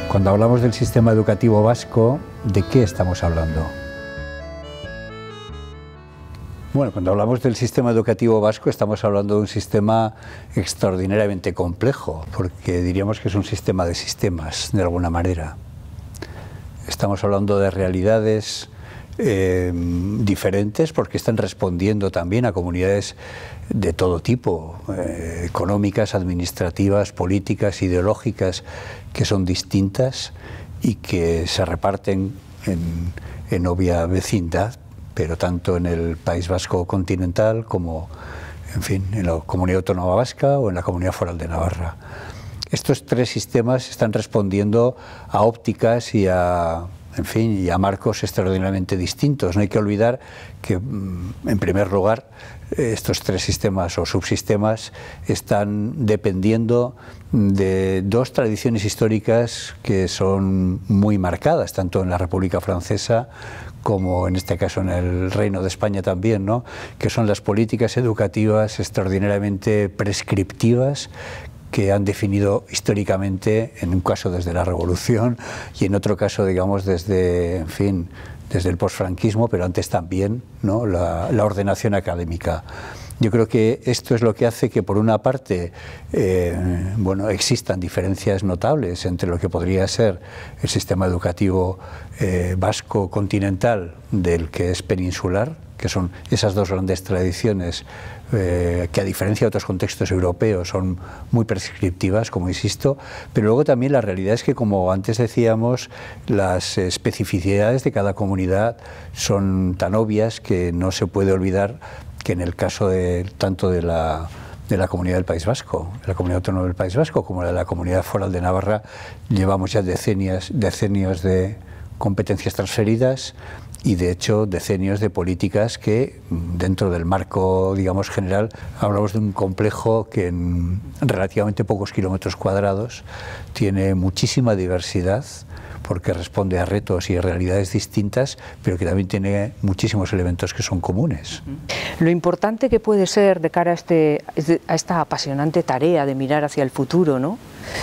Cuando hablamos del sistema educativo vasco, ¿de qué estamos hablando? Bueno, cuando hablamos del sistema educativo vasco estamos hablando de un sistema extraordinariamente complejo, porque diríamos que es un sistema de sistemas, de alguna manera. Estamos hablando de realidades diferentes porque están respondiendo también a comunidades de todo tipo, económicas, administrativas, políticas, ideológicas, que son distintas y que se reparten en obvia vecindad, pero tanto en el País Vasco continental como, en fin, en la Comunidad Autónoma Vasca o en la Comunidad Foral de Navarra. Estos tres sistemas están respondiendo a ópticas y a, en fin, y a marcos extraordinariamente distintos. No hay que olvidar que, en primer lugar, estos tres sistemas o subsistemas están dependiendo de dos tradiciones históricas que son muy marcadas, tanto en la República Francesa como en este caso en el Reino de España también, ¿no? Que son las políticas educativas extraordinariamente prescriptivas que han definido históricamente, en un caso desde la Revolución y en otro caso, digamos, desde, en fin, desde el posfranquismo, pero antes también, ¿no? la ordenación académica. Yo creo que esto es lo que hace que, por una parte, bueno, existan diferencias notables entre lo que podría ser el sistema educativo vasco continental del que es peninsular, que son esas dos grandes tradiciones que, a diferencia de otros contextos europeos, son muy prescriptivas, como insisto, pero luego también la realidad es que, como antes decíamos, las especificidades de cada comunidad son tan obvias que no se puede olvidar que en el caso tanto de la Comunidad del País Vasco, la Comunidad Autónoma del País Vasco, como de la Comunidad Foral de Navarra, llevamos ya decenios de competencias transferidas y, de hecho, decenios de políticas que, dentro del marco, digamos, general, hablamos de un complejo que en relativamente pocos kilómetros cuadrados tiene muchísima diversidad, porque responde a retos y a realidades distintas, pero que también tiene muchísimos elementos que son comunes. Lo importante que puede ser de cara a esta apasionante tarea de mirar hacia el futuro, ¿no?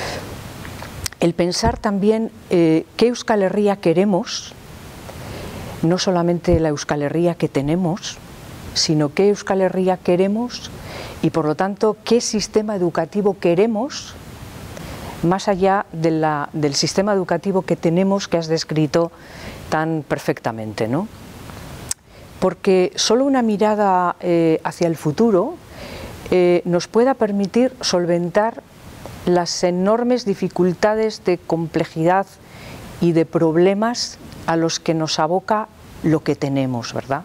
El pensar también qué Euskal Herria queremos, no solamente la Euskal Herria que tenemos, sino qué Euskal Herria queremos y, por lo tanto, qué sistema educativo queremos, más allá del sistema educativo que tenemos, que has descrito tan perfectamente, ¿no? Porque solo una mirada hacia el futuro nos pueda permitir solventar las enormes dificultades de complejidad y de problemas a los que nos aboca lo que tenemos, ¿verdad?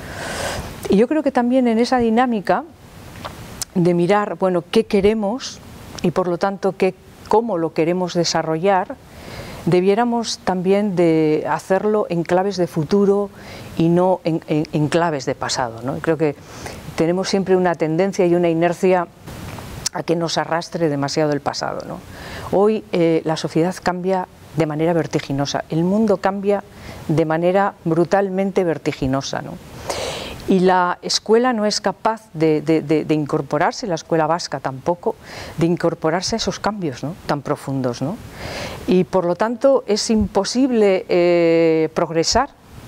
Y yo creo que también en esa dinámica de mirar, bueno, qué queremos y, por lo tanto, cómo lo queremos desarrollar, debiéramos también de hacerlo en claves de futuro y no en claves de pasado, ¿no? Creo que tenemos siempre una tendencia y una inercia a que nos arrastre demasiado el pasado, ¿no? Hoy la sociedad cambia de manera vertiginosa, el mundo cambia de manera brutalmente vertiginosa, ¿no? Y la escuela no es capaz de incorporarse, la escuela vasca tampoco, de incorporarse a esos cambios, ¿no?, tan profundos, ¿no? Y por lo tanto es imposible progresar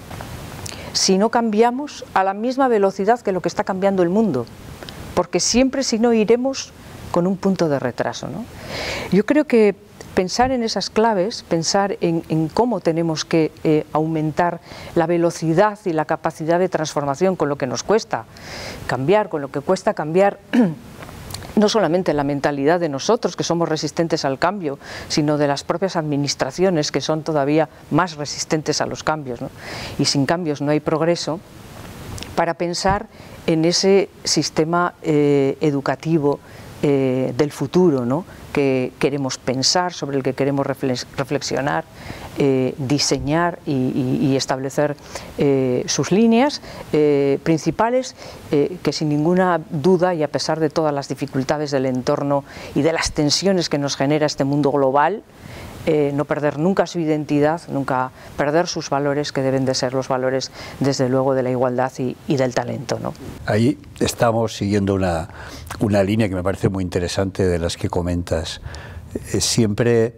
si no cambiamos a la misma velocidad que lo que está cambiando el mundo, porque siempre, si no, iremos con un punto de retraso, ¿no? Yo creo que pensar en esas claves, pensar en cómo tenemos que aumentar la velocidad y la capacidad de transformación con lo que nos cuesta cambiar, con lo que cuesta cambiar no solamente la mentalidad de nosotros, que somos resistentes al cambio, sino de las propias administraciones, que son todavía más resistentes a los cambios, ¿no? Y sin cambios no hay progreso, para pensar en ese sistema educativo del futuro, ¿no?, que queremos pensar, sobre el que queremos reflexionar, diseñar y establecer sus líneas principales, que sin ninguna duda, y a pesar de todas las dificultades del entorno y de las tensiones que nos genera este mundo global, no perder nunca su identidad, nunca perder sus valores, que deben de ser los valores, desde luego, de la igualdad y del talento, ¿no? Ahí estamos siguiendo una línea que me parece muy interesante de las que comentas. Siempre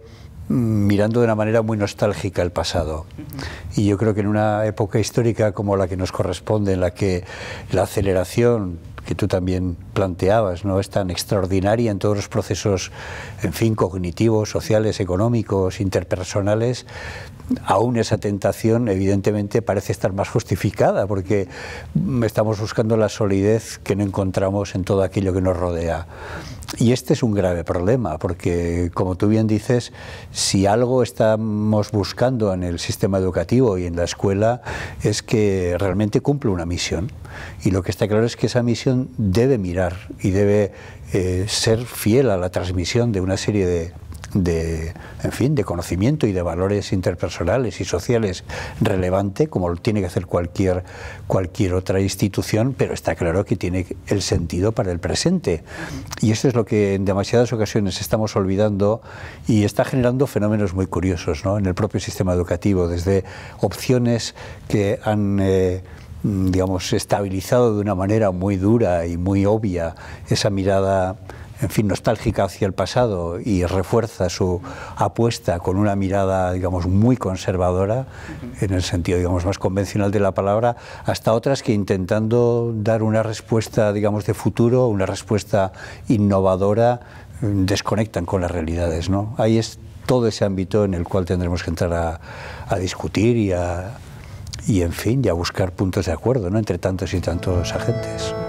mirando de una manera muy nostálgica el pasado. Y yo creo que en una época histórica como la que nos corresponde, en la que la aceleración que tú también planteabas, ¿no?, es tan extraordinaria en todos los procesos, en fin, cognitivos, sociales, económicos, interpersonales, aún esa tentación evidentemente parece estar más justificada, porque estamos buscando la solidez que no encontramos en todo aquello que nos rodea. Y este es un grave problema, porque, como tú bien dices, si algo estamos buscando en el sistema educativo y en la escuela es que realmente cumple una misión. Y lo que está claro es que esa misión debe mirar y debe ser fiel a la transmisión de una serie en fin, de conocimiento y de valores interpersonales y sociales relevante, como lo tiene que hacer cualquier otra institución, pero está claro que tiene el sentido para el presente. Y esto es lo que en demasiadas ocasiones estamos olvidando y está generando fenómenos muy curiosos, ¿no?, en el propio sistema educativo, desde opciones que han digamos, estabilizado de una manera muy dura y muy obvia esa mirada, en fin, nostálgica hacia el pasado, y refuerza su apuesta con una mirada, digamos, muy conservadora, en el sentido, digamos, más convencional de la palabra, hasta otras que, intentando dar una respuesta, digamos, de futuro, una respuesta innovadora, desconectan con las realidades, ¿no? Ahí es todo ese ámbito en el cual tendremos que entrar a discutir y en fin, y a buscar puntos de acuerdo, ¿no?, entre tantos y tantos agentes.